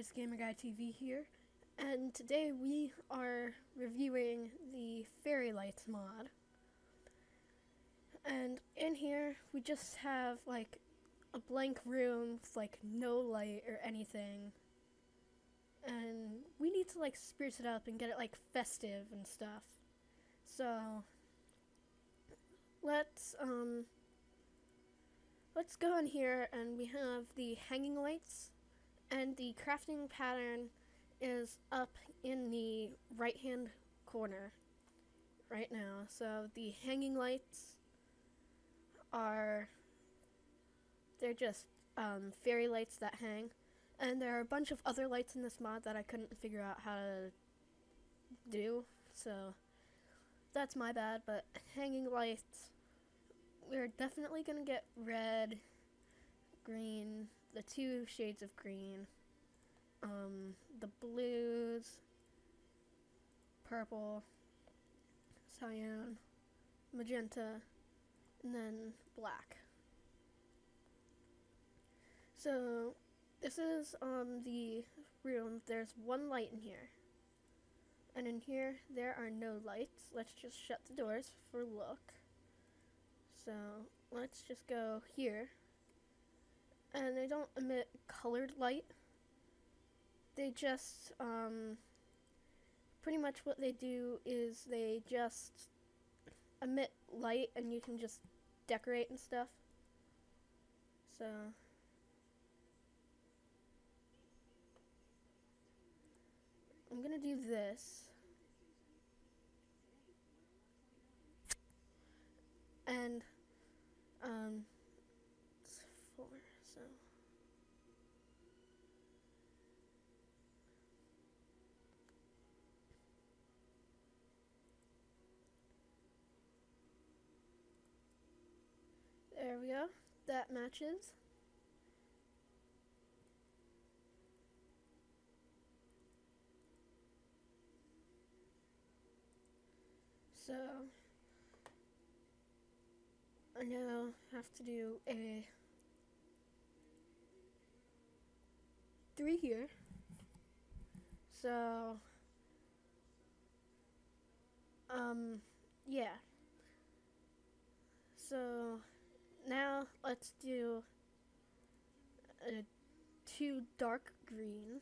guys, Gamer Guy TV here, and today we are reviewing the Fairy Lights mod. And in here, we just have like a blank room with like no light or anything. And we need to like spruce it up and get it like festive and stuff. So let's go in here, and we have the hanging lights, and the crafting pattern is up in the right hand corner right now. So the hanging lights they're just fairy lights that hang, and there are a bunch of other lights in this mod that I couldn't figure out how to do, so that's my bad. But hanging lights, we're definitely gonna get red, green, the two shades of green, the blues, purple, cyan, magenta, and then black. So this is the room. There's one light in here, and in here there are no lights. Let's just shut the doors for look. So let's just go here, and they don't emit colored light. They just pretty much what they do is they just emit light, and you can just decorate and stuff. So I'm gonna do this, and it's 4, so there we go. That matches. So I now have to do a 3 here. So yeah. So now let's do a 2 dark green.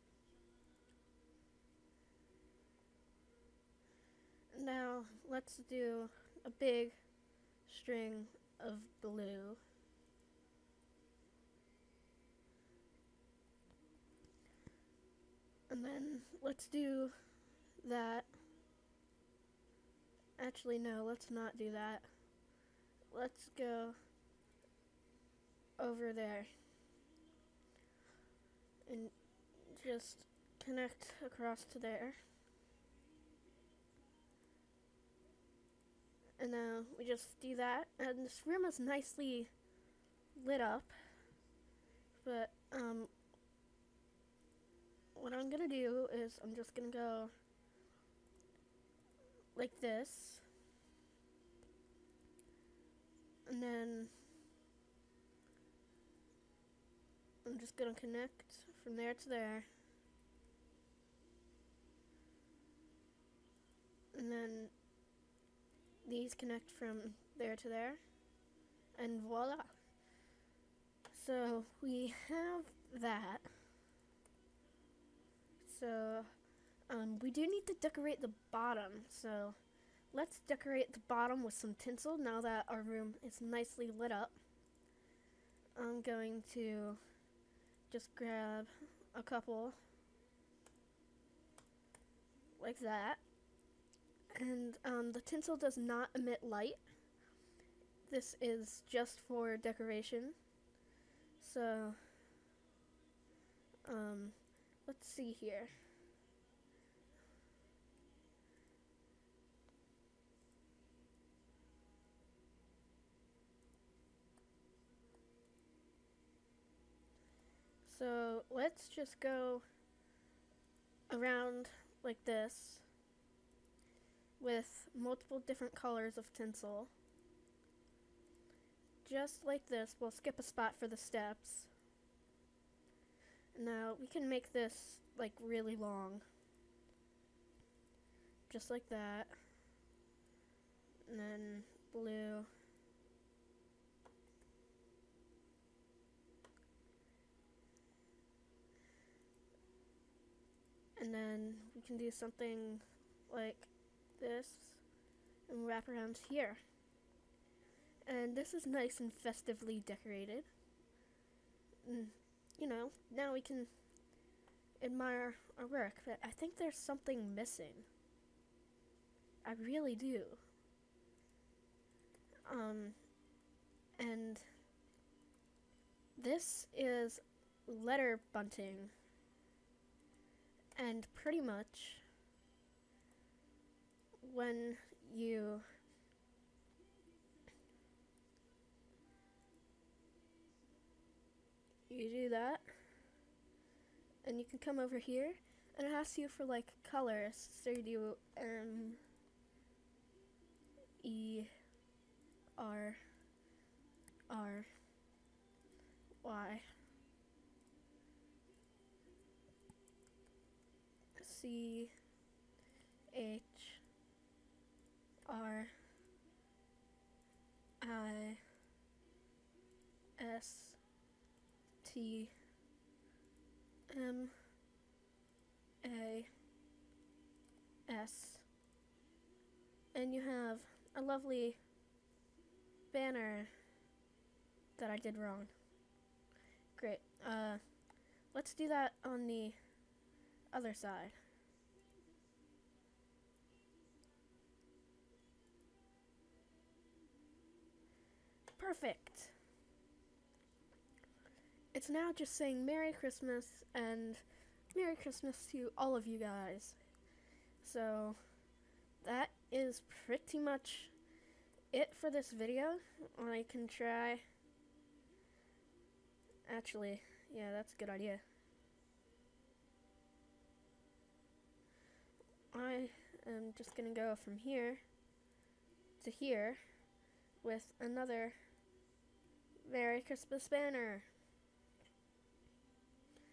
Now let's do a big string of blue. And then let's do that. Actually, no, let's not do that. Let's go over there and just connect across to there. And now we just do that, and this room is nicely lit up. But what I'm gonna do is I'm just gonna go like this, and then I'm just gonna connect from there to there, and then these connect from there to there, and voila. So we have that. So we do need to decorate the bottom, so let's decorate the bottom with some tinsel now that our room is nicely lit up. I'm going to just grab a couple like that, and the tinsel does not emit light. This is just for decoration. So let's see here. So let's just go around like this with multiple different colors of tinsel. Just like this. We'll skip a spot for the steps. Now we can make this like really long. Just like that. And then blue. And then we can do something like this and wrap around here. And this is nice and festively decorated. And, you know, now we can admire our work, but I think there's something missing. I really do. And this is letter bunting. And pretty much when you do that, and you can come over here, and it asks you for like colors. So you do MERRY and you have a lovely banner that I did wrong. Great. Let's do that on the other side. Perfect. It's now just saying Merry Christmas and Merry Christmas to all of you guys. So that is pretty much it for this video. I can try. Actually, yeah, that's a good idea. I am just gonna go from here to here with another Merry Christmas banner.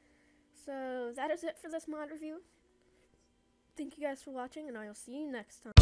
So that is it for this mod review. Thank you guys for watching, and I will see you next time.